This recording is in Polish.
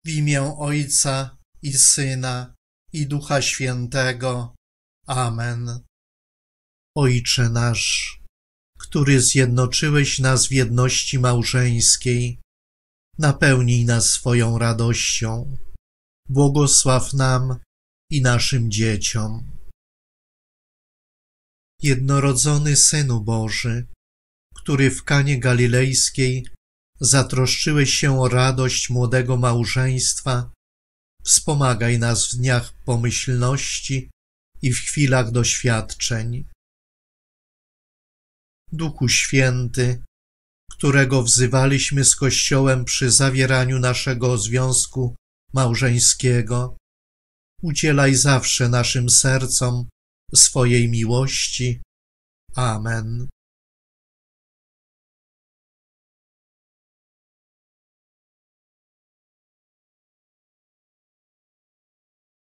imię Ojca i Syna, i Ducha Świętego. Amen. Ojcze nasz, który zjednoczyłeś nas w jedności małżeńskiej, napełnij nas swoją radością. Błogosław nam i naszym dzieciom. Jednorodzony Synu Boży, który w Kanie Galilejskiej zatroszczyłeś się o radość młodego małżeństwa, wspomagaj nas w dniach pomyślności i w chwilach doświadczeń. Duchu Święty, którego wzywaliśmy z Kościołem przy zawieraniu naszego związku małżeńskiego, udzielaj zawsze naszym sercom swojej miłości. Amen.